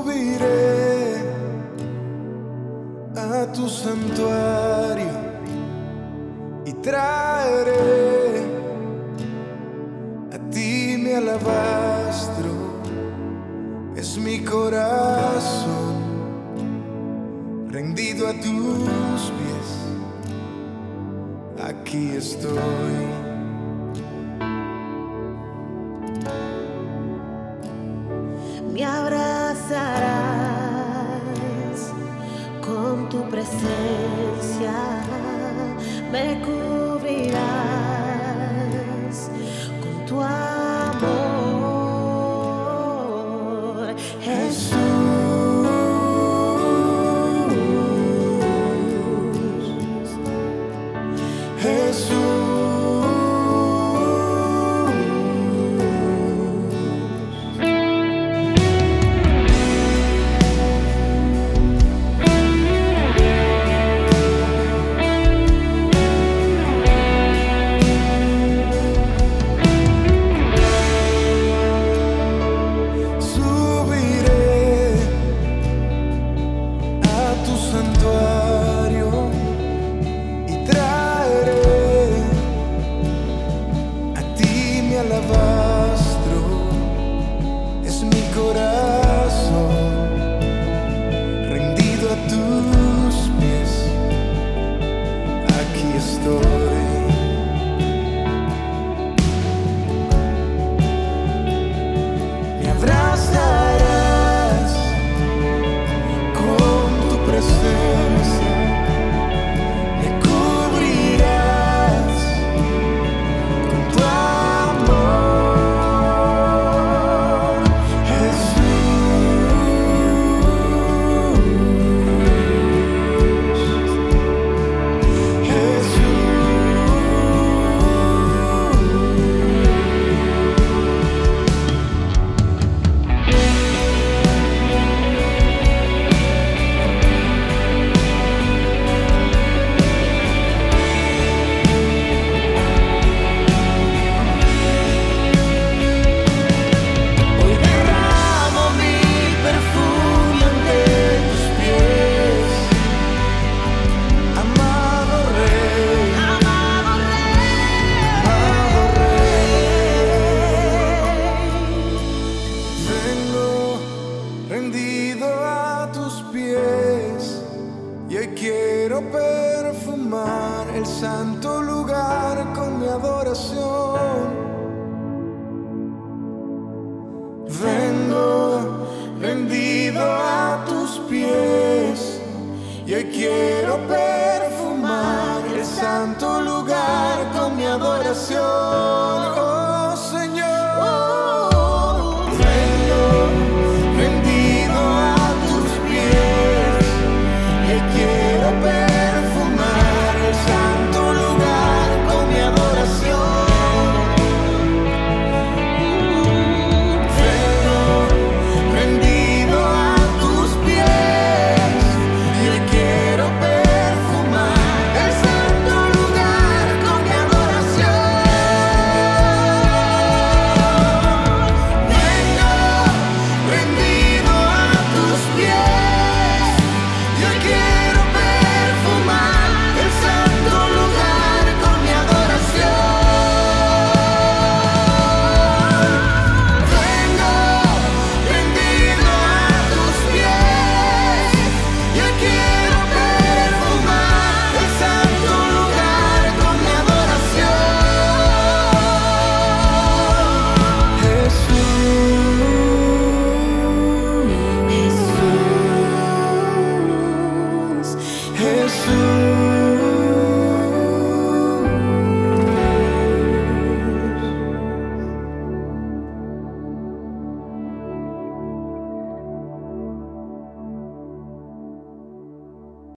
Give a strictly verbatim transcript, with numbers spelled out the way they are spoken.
Subiré a tu santuario y traeré a ti mi alabastro. Es mi corazón rendido a tus pies. Aquí estoy. Me abrazarás con tu presencia, me cubrirás con tu amor, Jesús. Jesús. Alabastro es mi corazón rendido a tus pies. Aquí estoy. Me abrazarás con tu presencia, me cubrirás con tu y hoy quiero perfumar el santo lugar con mi adoración. Vengo rendido a tus pies y hoy quiero perfumar